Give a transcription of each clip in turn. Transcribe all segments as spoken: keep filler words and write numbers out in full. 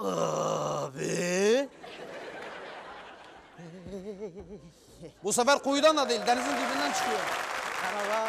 Abi. Bu sefer kuyudan da değil, denizin dibinden çıkıyor. Merhaba.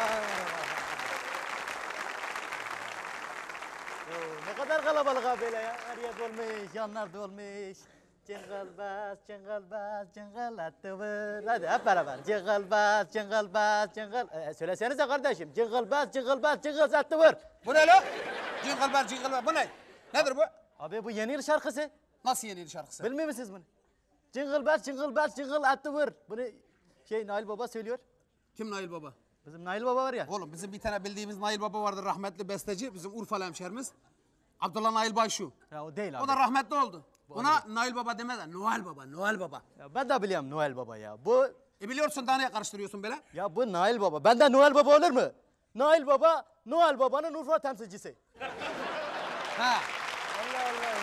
Ne kadar kalabalık abi böyle ya. Her yer dolmuş, yanlar dolmuş. Cıngıl bas, cıngıl bas, cıngıl attı vır. Hadi hep beraber. Cıngıl bas, cıngıl bas, cıngıl. Ee, söylesenize kardeşim. Cıngıl bas, cıngıl bas, cıngıl attı vır. Bu ne lan? Cıngıl ber, cıngıl ber. Bu ne? Nedir bu? Abi bu yeni yıl şarkısı. Nasıl yeni yıl şarkısı? Bilmiyor musunuz bunu? Cıngıl bas, cıngıl bas, cıngıl attı vır. Bunu şey Nail Baba söylüyor. Kim Nail Baba? Bizim Nail Baba var ya. Oğlum bizim bir tane bildiğimiz Nail Baba vardı, rahmetli besteci. Bizim Urfalı hemşerimiz. Abdullah Nail Bayşu. Ya o değil abi. O da rahmetli oldu. Ona Nail Baba demeden Noel Baba, Noel Baba. Ya ben de biliyorum Noel Baba ya. Bu E biliyorsun daha neye karıştırıyorsun böyle? ya bu Nail Baba. Benden Noel Baba olur mu? Nail Baba, Noel Baba'nın Urfa temsilcisi. Ha. Allah Allah.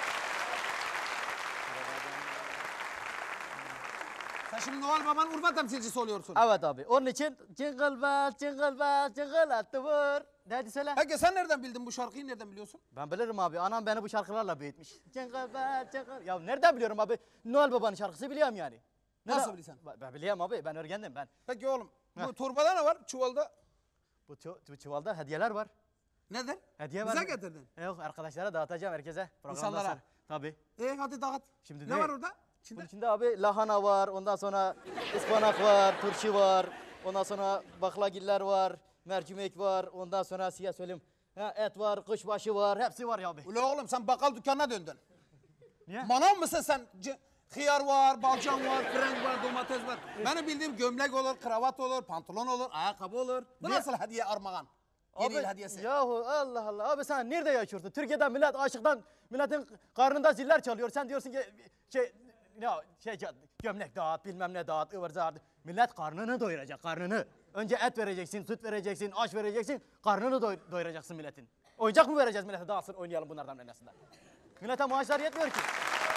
Sen şimdi Noel Baba'nın Urfa temsilcisi oluyorsun. Evet abi. Onun için Jingle Bells, Jingle Bells, Jingle at the World. Hadi söyle. Peki sen nereden bildin bu şarkıyı, nereden biliyorsun? Ben bilirim abi. Anam beni bu şarkılarla büyütmüş. Jingle Bells, Jingle... Ya nereden biliyorum abi? Noel Baba'nın şarkısı biliyorum yani. Nasıl biliyorsun? Ben, ben biliyorum abi. Ben öğrendim ben. Peki oğlum, Heh. bu torbada ne var, çuvalda? Bu, çu bu çuvalda hediyeler var. Nedir? Hediye Bize var. getirdin. Yok arkadaşlara dağıtacağım herkese. Programdan İnsanlara. sonra. Tabii. E hadi dağıt. Şimdi ne değil. var orada? İçinde? Bunun içinde abi lahana var, ondan sonra ıspanak var, turşu var, ondan sonra baklagiller var, mercimek var, ondan sonra siyah söyleyeyim, ha, et var, kuşbaşı var, hepsi var ya abi. Ula oğlum sen bakkal dükkanına döndün. Niye? Manav mısın sen? C hıyar var, balcan var, frenk var, domates var. Benim bildiğim gömlek olur, kravat olur, pantolon olur, ayakkabı olur. Bu Niye? nasıl hediye armağan? Yeni yıl hediyesi. Yahu Allah Allah abi sen nerede yaşıyorsun? Türkiye'de millet açlıktan milletin karnında ziller çalıyor. Sen diyorsun ki şey ya şey gömlek dağıt bilmem ne dağıt ıvır zıvır. Millet karnını doyuracak karnını. Önce et vereceksin, süt vereceksin, aş vereceksin. Karnını doy doyuracaksın milletin. Oyuncak mı vereceğiz millete dağıtsın oynayalım bunlardan arasında. Millete maaşlar yetmiyor ki.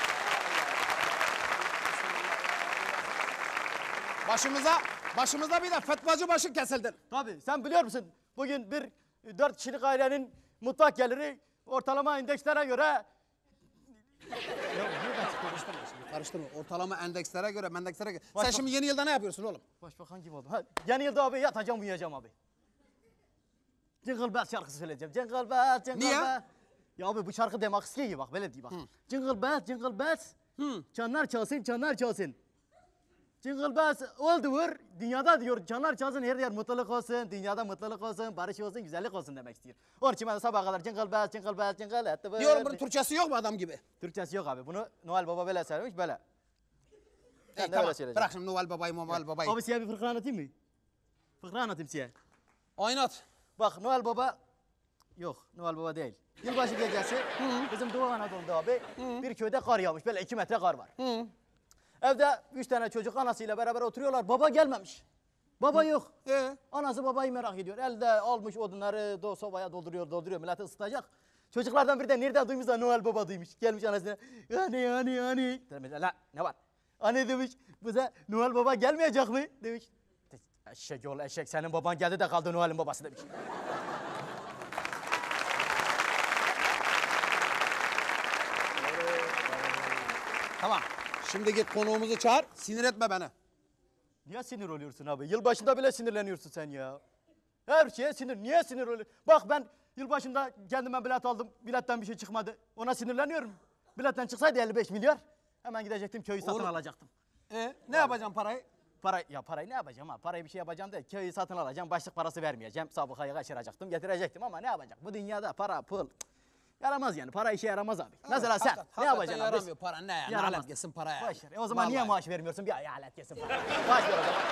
Başımıza, başımıza bir de fetvacı başı kesildin. Tabii sen biliyor musun? Bugün bir dört kişilik ailenin mutfak geliri ortalama endekslere göre... Ya nereden çıktı? Karıştırma şimdi, karıştırma. Ortalama endekslere göre, mendekslere göre. Başka- Sen şimdi yeni yılda ne yapıyorsun oğlum? Başbakan kim oldu? Ha, yeni yılda abi yatacağım uyuyacağım abi. Jingle Bells şarkısı söyleyeceğim. Jingle Bells, Jingle Niye? Bells. Ya abi bu şarkı demek istiyor ki bak böyle diyor bak. Jingle Bells, Jingle Bells. Hı. Çanlar çalsın, çanlar çalsın. Jingle Bells oldu vur. Dünyada diyor çanlar çalsın her yer mutluluk olsun. Dünyada mutluluk olsun, barış olsun, güzellik olsun demek istiyor. Onun için ben de sabaha kadar Jingle Bells, Jingle Bells, Jingle at the world. Diyorum bunun Türkçesi yok mu adam gibi? Türkçesi yok abi. Bunu Noel Baba böyle söylemiş böyle. E, Ben de tamam, öyle söyleyeceğim. bırak şimdi Noel Baba'yı, Noel Baba'yı. Abi size bir fıkra anlatayım mı? Fıkra anlatayım size. Oynat. Bak Noel Baba, yok Noel Baba değil. Yılbaşı gecesi bizim Doğu Anadolu'da abi bir köyde kar yağmış. Böyle iki metre kar var. Hı. Evde üç tane çocuk anasıyla beraber oturuyorlar. Baba gelmemiş. Baba yok. Ee? Anası babayı merak ediyor. Elde almış odunları do sobaya dolduruyor dolduruyor. Milleti ısıtacak. Çocuklardan biri de nereden duymuş da Noel Baba duymuş. Gelmiş anasına. Hani hani hani. Demiş la ne var? Anne demiş bize Noel Baba gelmeyecek mi? Demiş. Eşek oğlu eşek senin baban geldi de kaldı Noel'in babası demiş. Tamam. Şimdi git konuğumuzu çağır, sinir etme beni. Niye sinir oluyorsun abi? Yılbaşında bile sinirleniyorsun sen ya. Her şeye sinir. Niye sinir oluyorsun? Bak ben yılbaşında kendime bilet aldım. Biletten bir şey çıkmadı. Ona sinirleniyorum. Biletten çıksaydı elli beş milyar. Hemen gidecektim köyü satın Oğlum. alacaktım. Ee, ne yapacaksın parayı? Para, ya parayı ne yapacağım ha? Parayı bir şey yapacağım değil. Köyü satın alacağım. Başlık parası vermeyeceğim. Sabıkayı kaçıracaktım. Getirecektim ama ne yapacak? Bu dünyada para, pul. Yaramaz yani. Para işe yaramaz abi. Mesela sen Hakikaten- ne yapacaksın abi? yaramıyor para ne ya? Yaramaz. Nalet yesin para ya. Boş ver. E o zaman niye Vallahi. maaş vermiyorsun? Bir ay alet yesin para. Maaş ver o zaman.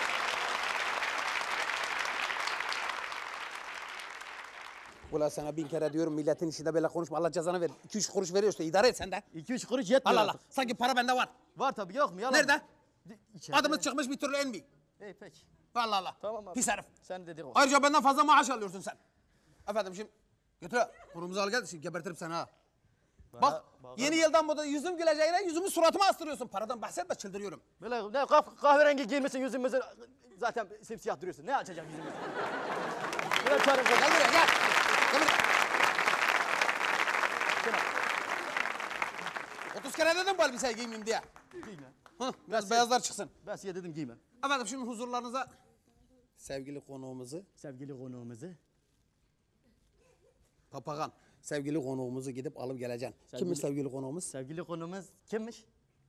Ula sana bin kere diyorum milletin içinde böyle konuşma. Allah cezanı ver. İki üç kuruş veriyorsa idare et sen de. İki üç kuruş yetmiyor Allah Allah. artık. Sanki para bende var. Var tabii yok mu? Yalan Nerede? mı? Di- içeride. Adımız çıkmış bir türlü enmiyor. İyi peki. Vallahi Allah. Tamam abi. Pis herif. Sen dediğin o. Ayrıca benden fazla maaş alıyorsun sen. Efendim şimdi götür. Kurumuzu al gel. Şimdi gebertirim seni ha. Bak bana- yeni yıldan bu da yüzüm güleceğine yüzümü suratıma astırıyorsun. Paradan bahsetme çıldırıyorum. Böyle ne kah kahverengi giymişsin yüzümüzü zaten simsiyah duruyorsun. Ne açacak yüzümüzü? Böyle çağırın. Gel buraya gel. Gel buraya. otuz kere dedim bu elbiseyi giymeyeyim diye. Giyme. Hah, biraz beyazlar çıksın. Ben size dedim giyme. Efendim şimdi huzurlarınıza sevgili konuğumuzu, Sevgili konuğumuzu. Papagan, sevgili konuğumuzu gidip alıp geleceksin. Sevgili- Kimmiş sevgili konuğumuz? Sevgili konuğumuz kimmiş?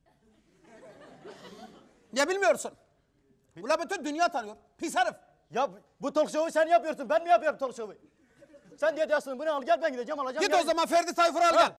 Ya bilmiyorsun. Ula bütün dünya tanıyor. Pis herif. Ya bu talk show'u sen yapıyorsun. Ben mi yapıyorum talk show'u? Sen diye diyorsun bunu al gel ben gideceğim alacağım. Git gel. o zaman Ferdi Tayfur'u al Ha, gel.